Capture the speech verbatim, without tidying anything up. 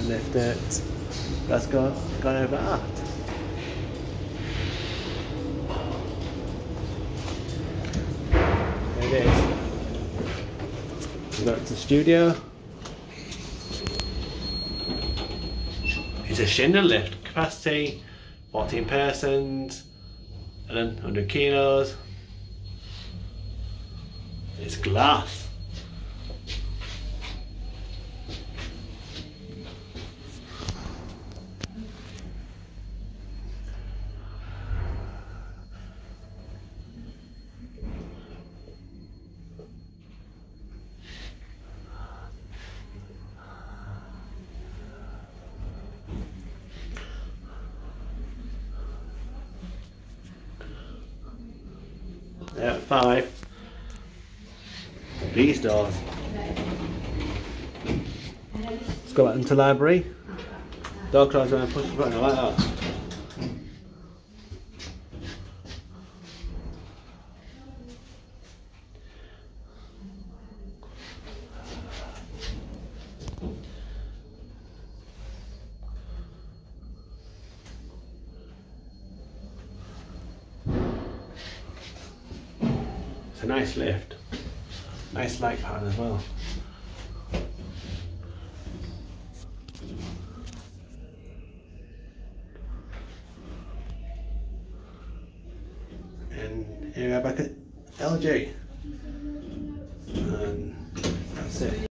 lift at Glasgow gone over art. There it is. We've got the studio. It's a Schindler lift, capacity fourteen persons, and then one hundred kilos. It's glass. Yeah, five. These doors. Let's go back into the library. Door closed when I push the button like that. It's a nice lift. Nice light pattern as well. And here we are back at L G. And that's it.